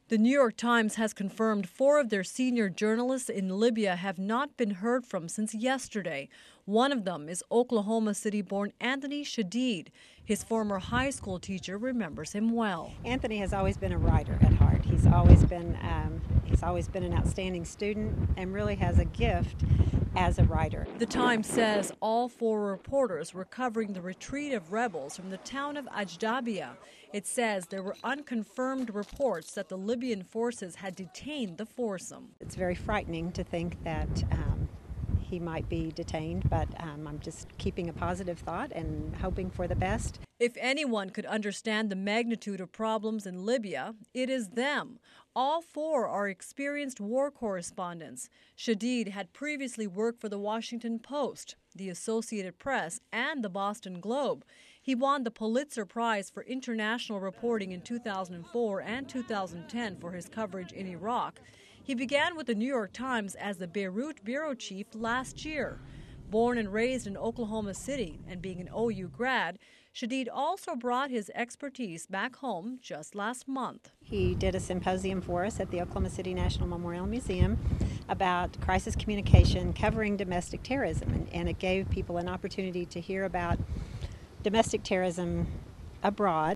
The New York Times has confirmed 4 of their senior journalists in Libya have not been heard from since yesterday. One of them is Oklahoma City-born Anthony Shadid. His former high school teacher remembers him well. Anthony has always been a writer at heart. He's always been an outstanding student and really has a gift as a writer. The Times says all 4 reporters were covering the retreat of rebels from the town of Ajdabia. It says there were unconfirmed reports that the Libyan forces had detained the foursome. It's very frightening to think that he might be detained, but I'm just keeping a positive thought and hoping for the best. If anyone could understand the magnitude of problems in Libya, it is them. All 4 are experienced war correspondents. Shadid had previously worked for the Washington Post, the Associated Press, and the Boston Globe. He won the Pulitzer Prize for international reporting in 2004 and 2010 for his coverage in Iraq. He began with the New York Times as the Beirut bureau chief last year. Born and raised in Oklahoma City and being an OU grad, Shadid also brought his expertise back home just last month. He did a symposium for us at the Oklahoma City National Memorial Museum about crisis communication covering domestic terrorism, and it gave people an opportunity to hear about domestic terrorism abroad.